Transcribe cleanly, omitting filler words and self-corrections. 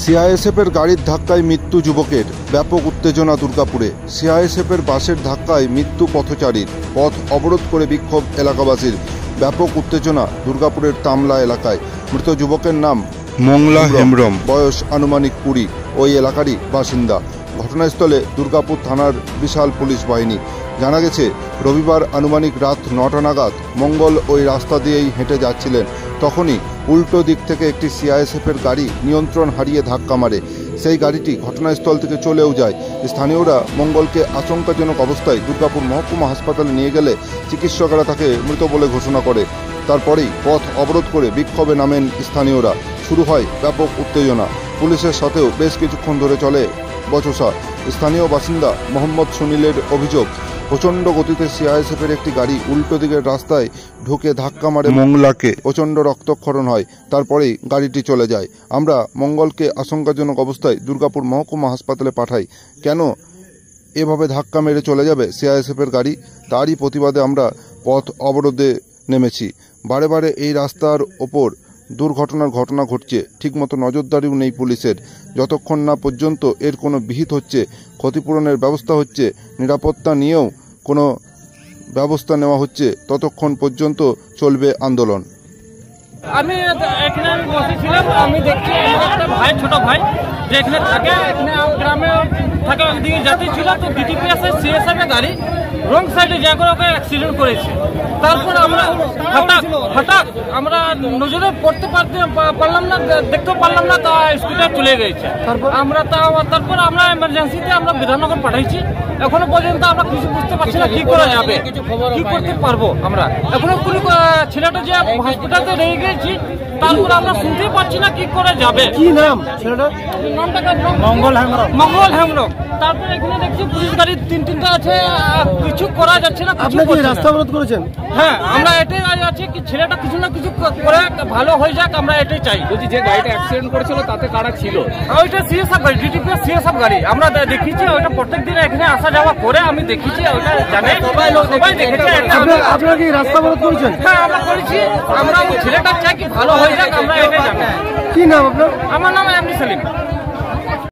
সিআইএসএফের গাড়ির ধাক্কায় মৃত্যু যুবকের, ব্যাপক উত্তেজনা দুর্গাপুরে। সিআইএসএফের বাসের ধাক্কায় মৃত্যু পথচারীর, পথ অবরোধ করে বিক্ষোভ এলাকাবাসীর। ব্যাপক উত্তেজনা দুর্গাপুরের তামলা এলাকায়। মৃত যুবকের নাম মংলা হেমব্রম, বয়স আনুমানিক 20, ওই এলাকারই বাসিন্দা। ঘটনাস্থলে দুর্গাপুর থানার বিশাল পুলিশ বাহিনী। জানা গেছে, রবিবার আনুমানিক রাত 9টা নাগাদ মঙ্গল ওই রাস্তা দিয়েই হেঁটে যাচ্ছিলেন। তখনই উল্টো দিক থেকে একটি সিআইএসএফের গাড়ি নিয়ন্ত্রণ হারিয়ে ধাক্কা মারে। সেই গাড়িটি ঘটনাস্থল থেকে চলেও যায়। স্থানীয়রা মঙ্গলকে আশঙ্কাজনক অবস্থায় দুর্গাপুর মহকুমা হাসপাতালে নিয়ে গেলে চিকিৎসকরা তাকে মৃত বলে ঘোষণা করে। তারপরেই পথ অবরোধ করে বিক্ষোভে নামেন স্থানীয়রা। শুরু হয় ব্যাপক উত্তেজনা। পুলিশের সাথেও বেশ কিছুক্ষণ ধরে চলে বচসা। স্থানীয় বাসিন্দা মোহাম্মদ সুনীলের অভিযোগ, প্রচণ্ড গতিতে সিআইএসএফের একটি গাড়ি উল্টো দিকের রাস্তায় ঢুকে ধাক্কা মারে মংলাকে। প্রচণ্ড রক্তক্ষরণ হয়, তারপরেই গাড়িটি চলে যায়। আমরা মঙ্গলকে আশঙ্কাজনক অবস্থায় দুর্গাপুর মহকুমা হাসপাতালে পাঠাই। কেন এভাবে ধাক্কা মেরে চলে যাবে সিআইএসএফের গাড়ি? তারই প্রতিবাদে আমরা পথ অবরোধে নেমেছি। বারে বারে এই রাস্তার ওপর দুর্ঘটনার ঘটনা ঘটছে, ঠিকমতো নজরদারিও নেই পুলিশের। যতক্ষণ না পর্যন্ত এর কোনো বিহিত হচ্ছে, ক্ষতিপূরণের ব্যবস্থা হচ্ছে, নিরাপত্তা নিয়েও কোনো ব্যবস্থা নেওয়া হচ্ছে, ততক্ষণ পর্যন্ত চলবে আন্দোলন। আমি এখানে বসেছিলাম, আমি দেখছি একটা ভাই, ছোট ভাই যে এখানে থাকে, এখানে গ্রামে থাকে, একদিকে যাত্রী ছিল, তো ডিটিপিএস সিএসএফ গাড়ি রং সাইডে যা করে ওকে অ্যাক্সিডেন্ট করেছে। তারপর আমরা হঠাৎ আমরা নজরে পড়তে পারলাম না, দেখতে পারলাম না, তা স্কুটার চলে গেছে। তারপর আমরা এমার্জেন্সিতে আমরা বিধাননগর পাঠাইছি। এখনো পর্যন্ত আমরা কিছু বুঝতে পারছি না কি করা যাবে, কি করতে পারবো। আমরা এখনো কোনো ছেলেটা যে হসপিটালে রয়ে গেছি, তারপর আমরা শুনতেই পাচ্ছি না কি করা যাবে। কি নাম ছেলেটা? নামটা মঙ্গল হেমব্রম। তারপরে এখানে দেখছি পুলিশ গাড়ি তিনটা আছে, কিছু করা যাচ্ছে না। আপনি কি রাস্তা অবরোধ করেছেন? হ্যাঁ, আমরা এটাই আছে কি ছেলেটা কিছু না কিছু করে ভালো হয়ে যাক, আমরা এটাই চাই। বলছি, যে গাড়িটা অ্যাক্সিডেন্ট করেছিল তাতে কারা ছিল? ওইটা সিএসএফ গাড়ি, ডিটিপিএস সিএসএফ গাড়ি। আমরা দেখেছি ওইটা প্রত্যেকদিন এখানে আসা যাওয়া করে, আমি দেখেছি ওইটা জানে, সবাই দেখেছে। আপনারা কি রাস্তা অবরোধ করেছেন? হ্যাঁ, আমরা করেছি। আমরা ওই ছেলেটা চাই কি ভালো হয়ে যাক, আমরা এটাই জানি। কি নাম আপনার? আমার নাম এমডি সেলিম।